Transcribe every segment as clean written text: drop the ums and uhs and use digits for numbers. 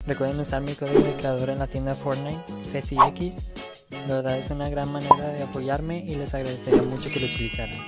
Recuerden usar mi código de creador en la tienda Fortnite, FESIX. De verdad es una gran manera de apoyarme y les agradecería mucho que lo utilizaran.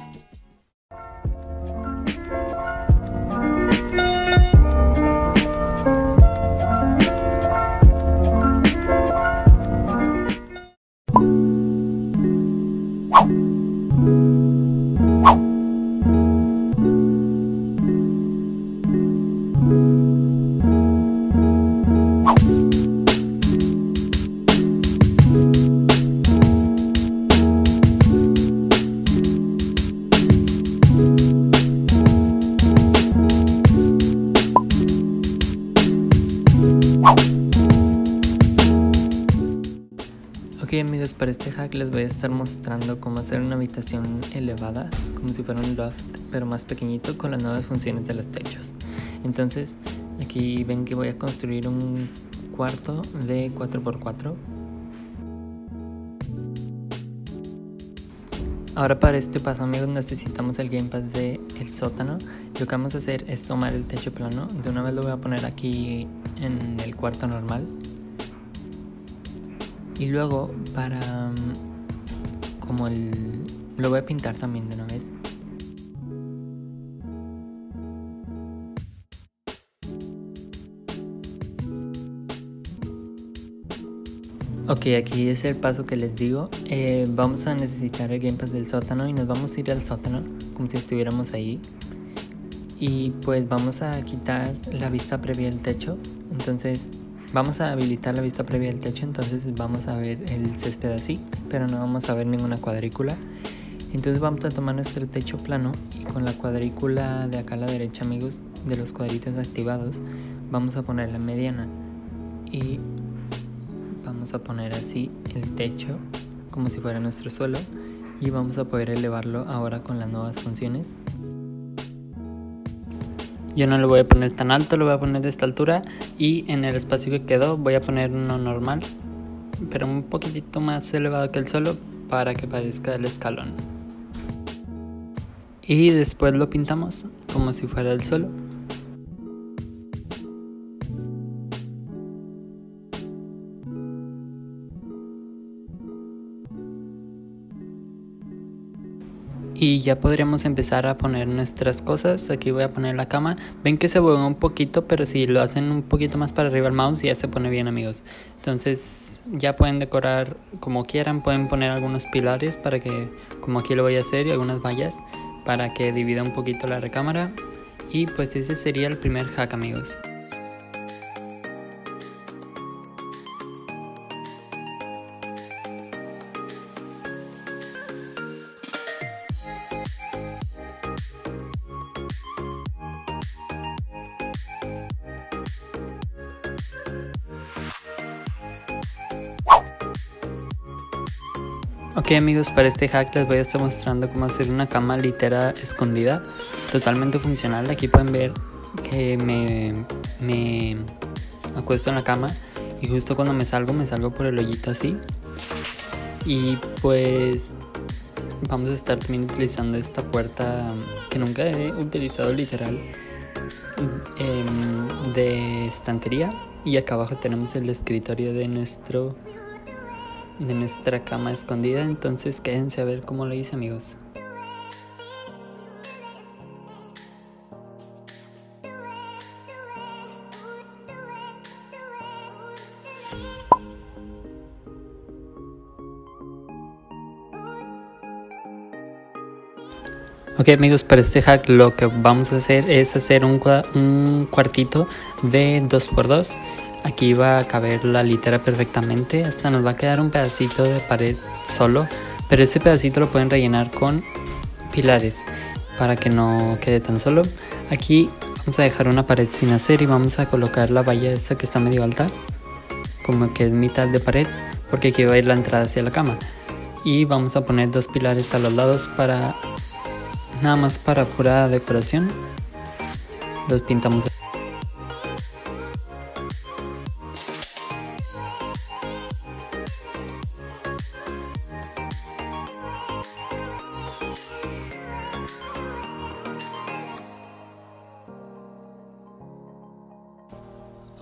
Ok amigos, para este hack les voy a estar mostrando cómo hacer una habitación elevada, como si fuera un loft, pero más pequeñito con las nuevas funciones de los techos. Entonces, aquí ven que voy a construir un cuarto de 4x4. Ahora para este paso amigos necesitamos el Game Pass de el sótano. Lo que vamos a hacer es tomar el techo plano, de una vez lo voy a poner aquí en el cuarto normal. Y luego para lo voy a pintar también de una vez. Ok, aquí es el paso que les digo. Vamos a necesitar el Game Pass del sótano y nos vamos a ir al sótano como si estuviéramos ahí. Y pues vamos a quitar la vista previa del techo. Entonces vamos a habilitar la vista previa del techo, entonces vamos a ver el césped así, pero no vamos a ver ninguna cuadrícula. Entonces vamos a tomar nuestro techo plano y con la cuadrícula de acá a la derecha amigos, de los cuadritos activados, vamos a poner la mediana y vamos a poner así el techo como si fuera nuestro suelo y vamos a poder elevarlo ahora con las nuevas funciones. Yo no lo voy a poner tan alto, lo voy a poner de esta altura y en el espacio que quedó voy a poner uno normal, pero un poquitito más elevado que el suelo para que parezca el escalón. Y después lo pintamos como si fuera el suelo. Y ya podríamos empezar a poner nuestras cosas. Aquí voy a poner la cama. Ven que se mueve un poquito, pero si lo hacen un poquito más para arriba el mouse ya se pone bien amigos. Entonces ya pueden decorar como quieran. Pueden poner algunos pilares para que, como aquí lo voy a hacer, y algunas vallas para que divida un poquito la recámara. Y pues ese sería el primer hack amigos. Ok amigos, para este hack les voy a estar mostrando cómo hacer una cama litera escondida, totalmente funcional. Aquí pueden ver que me acuesto en la cama y justo cuando me salgo por el hoyito así. Y pues vamos a estar también utilizando esta puerta que nunca he utilizado literal, de estantería. Y acá abajo tenemos el escritorio de nuestra cama escondida, entonces quédense a ver cómo lo hice amigos. Ok amigos, para este hack lo que vamos a hacer es hacer un cuartito de 2x2. Aquí va a caber la litera perfectamente, hasta nos va a quedar un pedacito de pared solo, pero ese pedacito lo pueden rellenar con pilares para que no quede tan solo. Aquí vamos a dejar una pared sin hacer y vamos a colocar la valla esta que está medio alta, como que es mitad de pared, porque aquí va a ir la entrada hacia la cama. Y vamos a poner dos pilares a los lados para nada más para pura decoración. Los pintamos.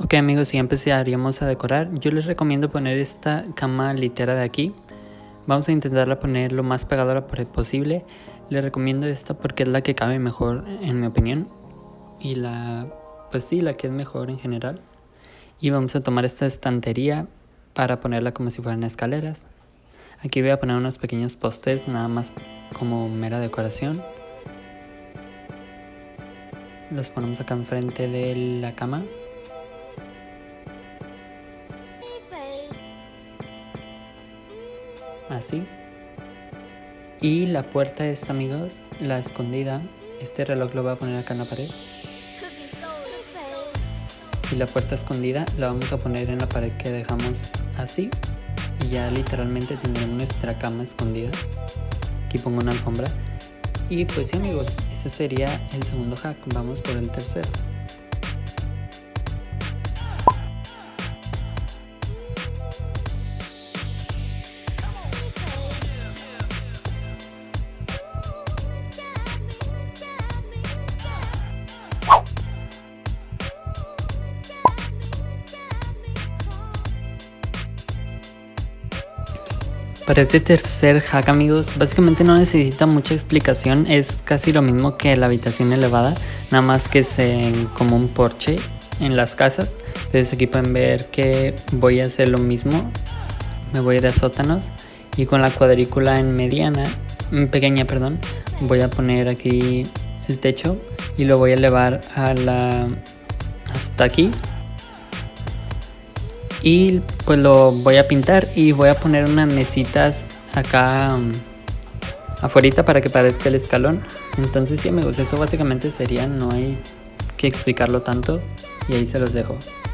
Ok amigos, y empezaríamos a decorar. Yo les recomiendo poner esta cama litera de aquí. Vamos a intentarla poner lo más pegada a la pared posible. Les recomiendo esta porque es la que cabe mejor en mi opinión. Y pues sí, la que es mejor en general. Y vamos a tomar esta estantería para ponerla como si fueran escaleras. Aquí voy a poner unos pequeños pósters, nada más como mera decoración. Los ponemos acá enfrente de la cama. Así. Y la puerta esta, amigos, la escondida. Este reloj lo voy a poner acá en la pared. Y la puerta escondida la vamos a poner en la pared que dejamos así. Y ya literalmente tendremos nuestra cama escondida. Aquí pongo una alfombra. Y pues sí amigos, eso sería el segundo hack. Vamos por el tercero. Para este tercer hack amigos, básicamente no necesita mucha explicación, es casi lo mismo que la habitación elevada, nada más que es como un porche en las casas. Entonces aquí pueden ver que voy a hacer lo mismo, me voy a ir a sótanos y con la cuadrícula pequeña, voy a poner aquí el techo y lo voy a elevar hasta aquí. Y pues lo voy a pintar y voy a poner unas mesitas acá afuera para que parezca el escalón. Entonces sí amigos, eso básicamente sería, no hay que explicarlo tanto y ahí se los dejo.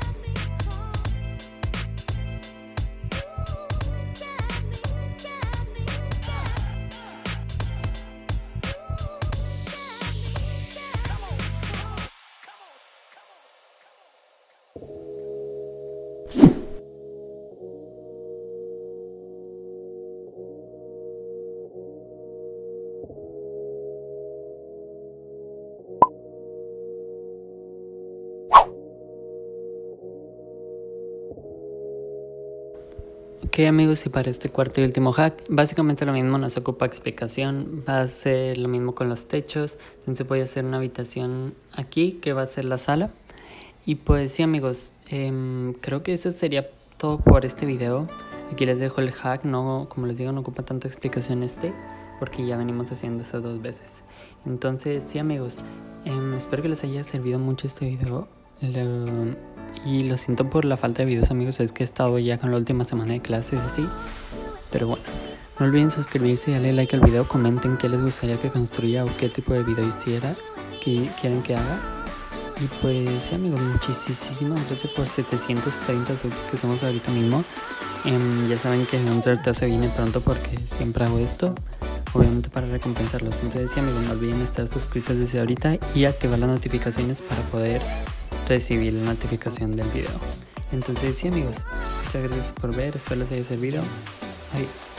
Ok amigos, y para este cuarto y último hack, básicamente lo mismo, no se ocupa explicación, va a ser lo mismo con los techos. Entonces voy a hacer una habitación aquí que va a ser la sala. Y pues sí amigos, creo que eso sería todo por este video. Aquí les dejo el hack, como les digo, no ocupa tanta explicación porque ya venimos haciendo eso 2 veces. Entonces sí amigos, espero que les haya servido mucho este video. Y lo siento por la falta de videos amigos, es que he estado ya con la última semana de clases así. Pero bueno, no olviden suscribirse y darle like al video, comenten qué les gustaría que construya o qué tipo de video hiciera, que quieren que haga. Y pues sí amigos, muchísimas gracias por 730 subs que somos ahorita mismo. Ya saben que un sorteo se viene pronto porque siempre hago esto, obviamente para recompensarlos. Entonces sí amigos, no olviden estar suscritos desde ahorita y activar las notificaciones para poder recibir la notificación del video. Entonces sí amigos, muchas gracias por ver, espero les haya servido. Adiós.